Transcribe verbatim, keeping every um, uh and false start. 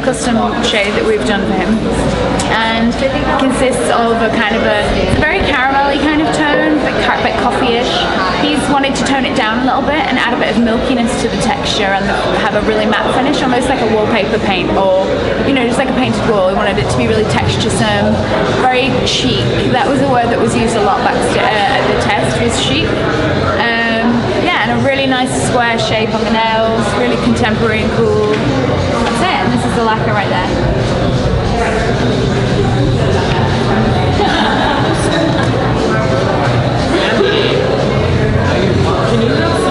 custom shade that we've done for him, and it consists of a kind of a, it's a very caramelly kind of tone, but a bit coffee-ish. He's wanted to tone it down a little bit and add a bit of milkiness to the texture and have a really matte finish, almost like a wallpaper paint, or you know, just like a painted wall. We wanted it to be really texturesome, very chic. That was a word that was used a lot back uh, at the test, was chic. Um, yeah, and a really nice square shape on the nails, really contemporary and cool. That's it, and this is the lacquer right there. Can you